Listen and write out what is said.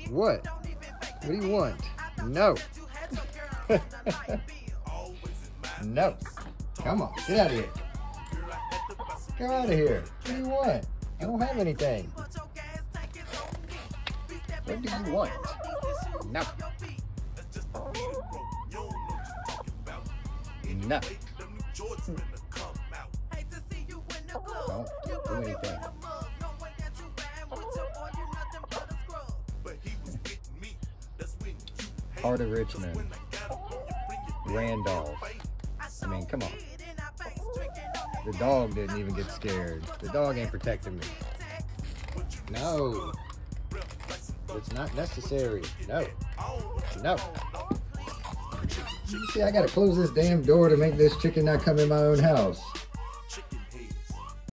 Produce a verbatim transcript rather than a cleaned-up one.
What? What do you want? No. No. Come on, get out of here. Get out of here. What do you want? I don't have anything. What do you want? No. No. Don't do anything. Heart of Richmond. Randolph. I mean, come on. The dog didn't even get scared. The dog ain't protecting me. No. It's not necessary. No. No. You see, I gotta close this damn door to make this chicken not come in my own house.